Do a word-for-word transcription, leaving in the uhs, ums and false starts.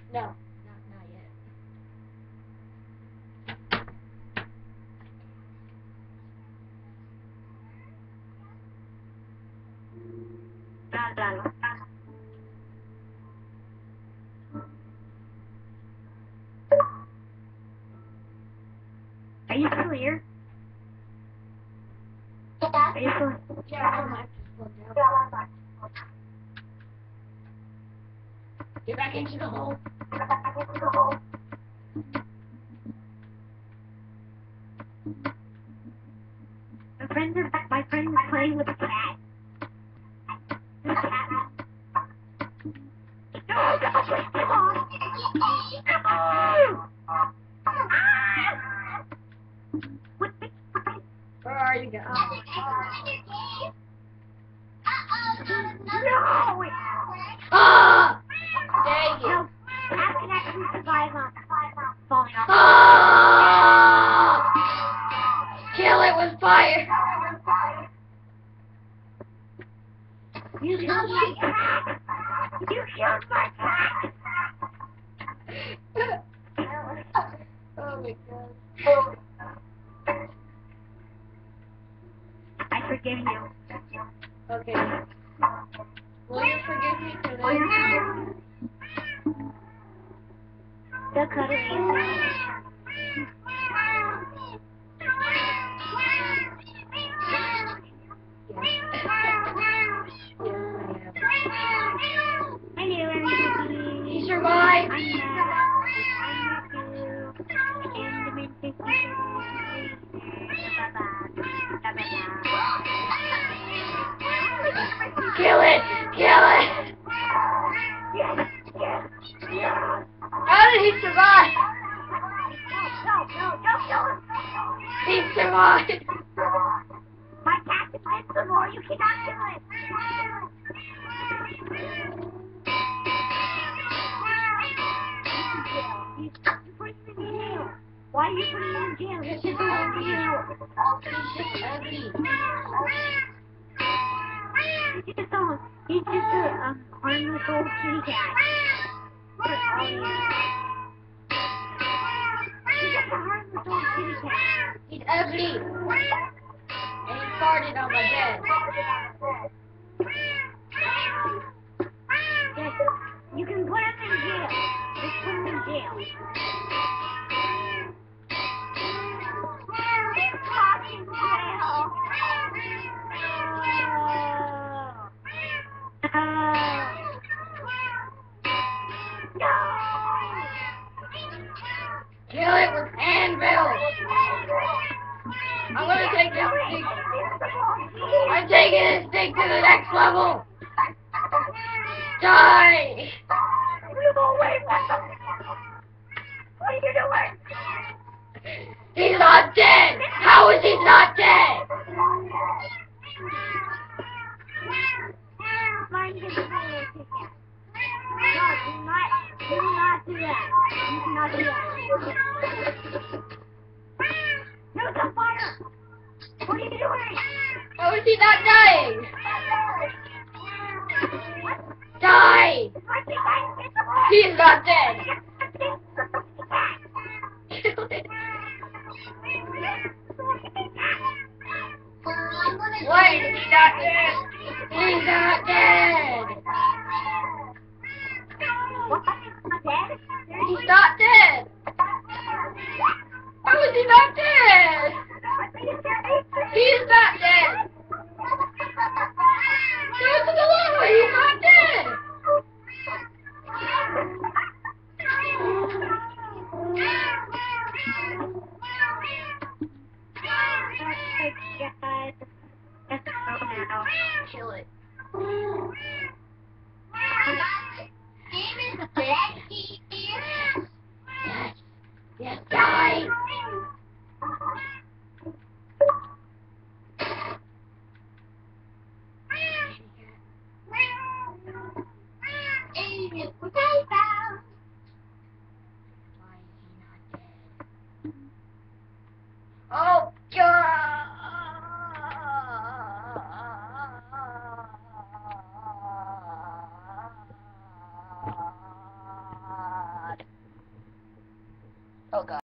No, not not yet. Dalo. Are you still here? Are you still? Yeah, I'm just plugged out. Get back into the hole. My friends are my friend is playing with a cat. The cat. No, no, come on. Come on. What the? Where are you guys? No! Ah! Dang it! No, cats can actually survive on falling off. Ah! Kill it with fire! You killed my cat! You killed my cat! Oh my god. I forgive you. Okay. Will you forgive me for this? The cuddling. Hello, everybody. He survived! I'm Matt. I'm Matthew. And the main thing is Kill it! Kill it! Yes, yes, yes. How did he survive? No, no, no, don't kill him. He survived! My cat can live some more. You cannot kill it. He's putting him in jail. Why are you putting him in jail? He's just going to jail. He's just ugly. He's just a, he's just a um, harmless old kitty cat. That's all he is. He's just a harmless old kitty cat. He's ugly. And he farted on my bed. Yes, you can put him in jail. Just put him in jail. He's locked in jail. No. No. Kill it with anvil. I'm gonna take this thing. I'm taking this thing to the next level. Die! Move away from him. What are you doing? He's not dead! How is he not dead? Mine gets a better kick out. No, do not, do not do that. You cannot do that. No, it's on fire! What are you doing? How is he not dying? Die! He's not dead! Kill it! Why is he not dead? He's not dead! What? Dead? He's not dead! How is he not dead? He's not dead! Go to the lava! He's not dead! Kill it. Yes. Yes, die! Oh, God! Oh god.